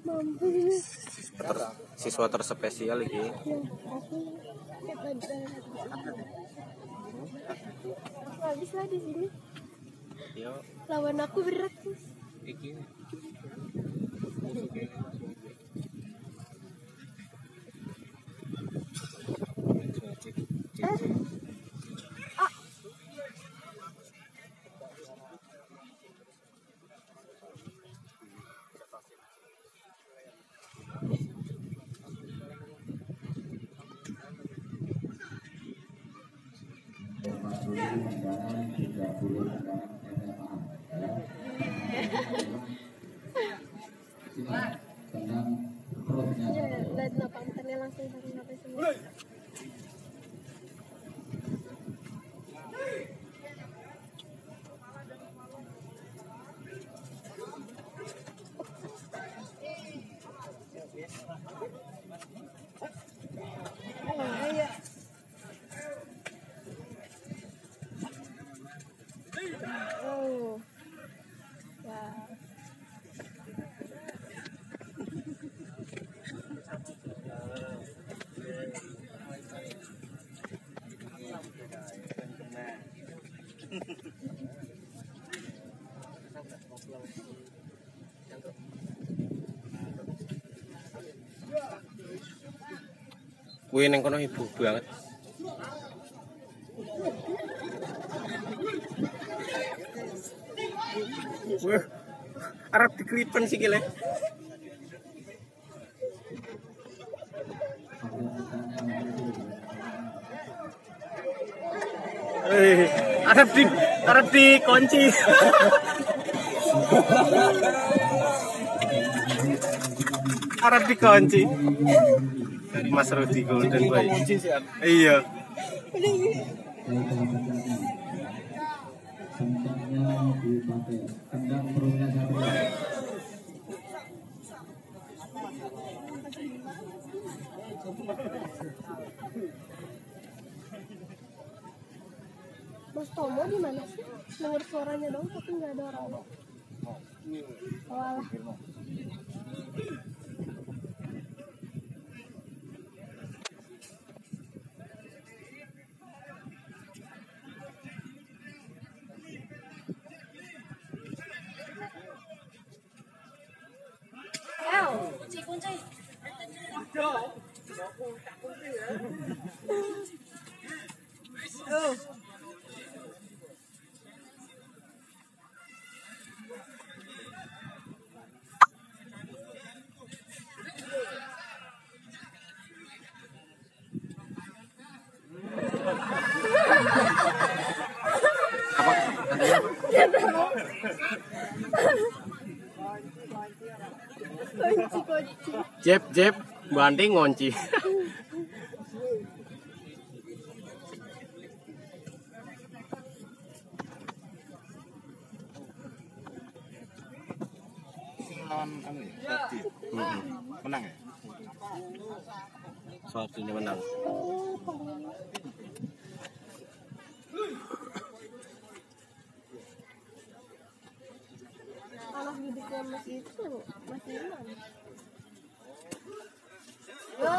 Siswa terspesial iki. Habis lah di sini. Yo, Lawan aku berat. iki. Dan pantannya langsung sampai semua. Oh, ya. Kuwi ning kono ibu banget. Wah, arep diklipen sikile. Arep dikunci. Arep dikunci. Dari Mas Rudi Golden Boy. Iya. Mas Tomo di mana sih? Dengar suaranya dong, tapi nggak ada orang. Oh, alah. Kunci. Apa? Jep, banding ngunci. Menang ya? Soalnya menang. Anak didiknya masih itu, masih imam. Yo.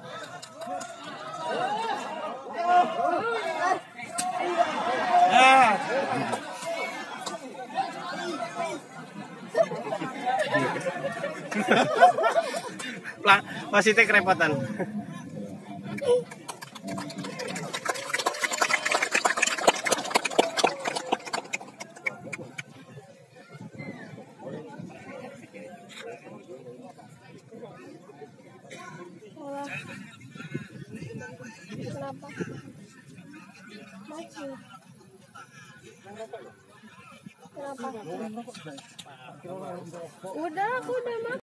Masih kerepotan. Kenapa? Maju. Kenapa? Udah, aku udah makan.